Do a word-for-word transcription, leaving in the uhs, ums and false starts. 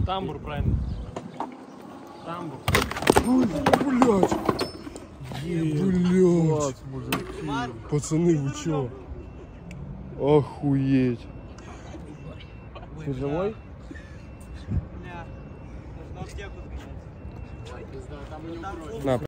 Тамбур, правильно. Тамбур. Ой, блядь. Блядь. Пацаны, вы чё? Охуеть. Ты живой? На.